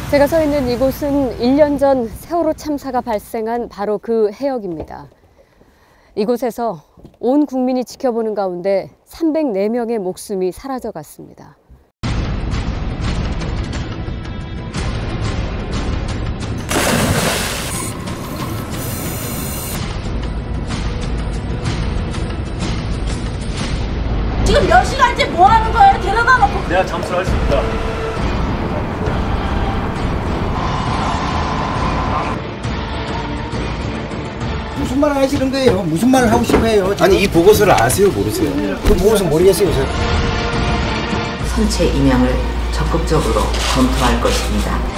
제가 서 있는 이곳은 1년 전 세월호 참사가 발생한 바로 그 해역입니다. 이곳에서 온 국민이 지켜보는 가운데 304명의 목숨이 사라져갔습니다. 지금 몇 시간째 뭐 하는 거예요? 데려다 놓고. 내가 잠수를 할 수 있다. 무슨 말을 하시는 거예요? 무슨 말을 하고 싶어요? 아니 이 보고서를 아세요 모르세요? 그 보고서 모르겠어요. 선체 임양을 적극적으로 검토할 것입니다.